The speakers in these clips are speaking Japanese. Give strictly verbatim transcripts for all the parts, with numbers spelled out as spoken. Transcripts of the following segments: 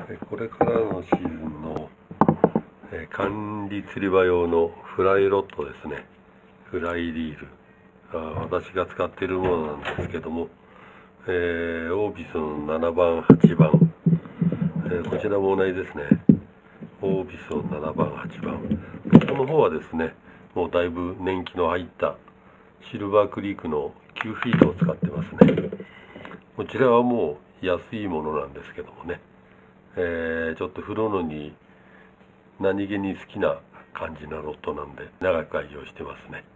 これからのシーズンの管理釣り場用のフライロッドですね。フライリール。あ私が使っているものなんですけども、えー、オービスのななばん、はちばん、えー、こちらも同じですね。オービスのななばん、はちばん。この方はですね、もうだいぶ年季の入ったシルバークリークのきゅうフィートを使ってますね。こちらはもう安いものなんですけどもね。えー、ちょっと振るのに何気に好きな感じのロッドなんで長く愛用してますね。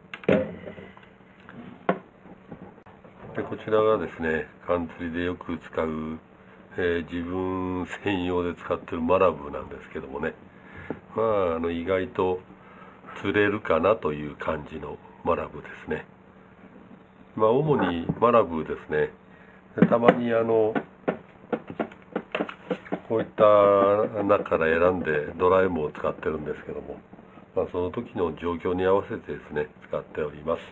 でこちらがですね、缶釣りでよく使う、えー、自分専用で使ってるマラブなんですけどもね、まあ、あの意外と釣れるかなという感じのマラブですね。まあ主にマラブですね。でたまにあのこういった中から選んでドラ M を使ってるんですけども、まあ、その時の状況に合わせてですね使っております。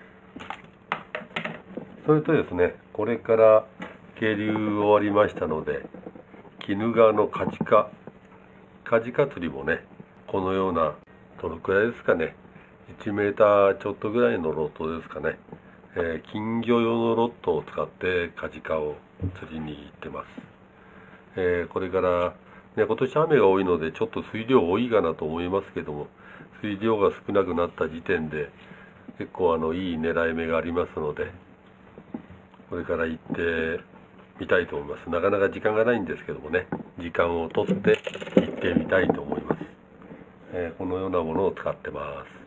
それとですね、これから係留終わりましたので、鬼怒川のカジカカジカ釣りもね、このようなどのくらいですかね、いちメーターちょっとぐらいのロッドですかね、えー、金魚用のロッドを使ってカジカを釣りに行ってます。えー、これから、ね、今年雨が多いのでちょっと水量多いかなと思いますけども、水量が少なくなった時点で結構あのいい狙い目がありますので、これから行ってみたいと思います。なかなか時間がないんですけどもね、時間をとって行ってみたいと思います。えー、このようなものを使ってます。